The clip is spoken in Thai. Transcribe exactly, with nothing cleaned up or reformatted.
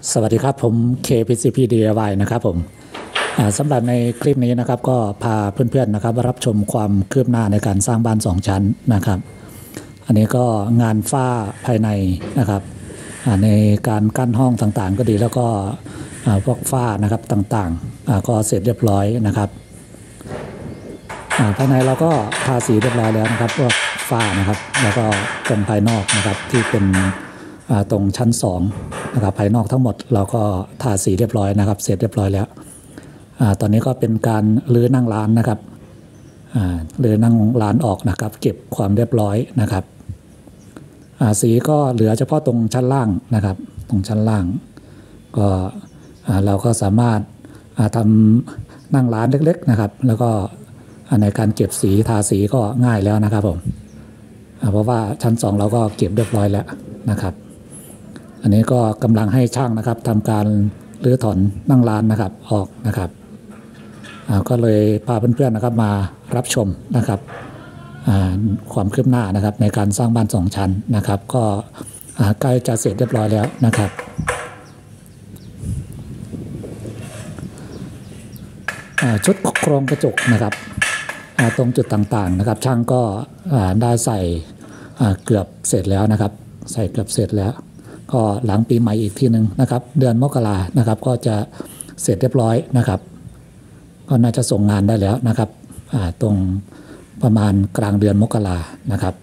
สวัสดีครับผม เค พี ซี พี ดี ไอ วาย นะครับผมสำหรับในคลิปนี้นะครับก็พาเพื่อนๆนะครับรับชมความคืบหน้าในการสร้างบ้านสองชั้นนะครับอันนี้ก็งานฝ้าภายในนะครับในการกั้นห้องต่างๆก็ดีแล้วก็พวกฝ้านะครับต่างๆก็เสร็จเรียบร้อยนะครับภายในเราก็ทาสีเรียบร้อยแล้วนะครับพวกฝ้านะครับแล้วก็ตรงภายนอกนะครับที่เป็นตรงชั้นสองนะครับภายนอกทั้งหมดเราก็ทาสีเรียบร้อยนะครับเสร็จเรียบร้อยแล้วตอนนี้ก็เป็นการรื้อนั่งร้านนะครับรื้อนั่งร้านออกนะครับเก็บความเรียบร้อยนะครับสีก็เหลือเฉพาะตรงชั้นล่างนะครับตรงชั้นล่างก็เราก็สามารถทำนั่งร้านเล็กๆนะครับแล้วก็ในการเก็บสีทาสีก็ง่ายแล้วนะครับผมเพราะว่าชั้นสองเราก็เก็บเรียบร้อยแล้วนะครับอันนี้ก็กำลังให้ช่างนะครับทำการรื้อถอนนั่งร้านนะครับออกนะครับก็เลยพาเพื่อนๆนะครับมารับชมนะครับความคืบหน้านะครับในการสร้างบ้านสองชั้นนะครับก็ใกล้จะเสร็จเรียบร้อยแล้วนะครับชุดโครงกระจกนะครับตรงจุดต่างๆนะครับช่างก็ได้ใส่เกือบเสร็จแล้วนะครับใส่เกือบเสร็จแล้วก็หลังปีใหม่อีกทีหนึ่งนะครับเดือนมกรานะครับก็จะเสร็จเรียบร้อยนะครับก็น่าจะส่งงานได้แล้วนะครับตรงประมาณกลางเดือนมกรานะครับ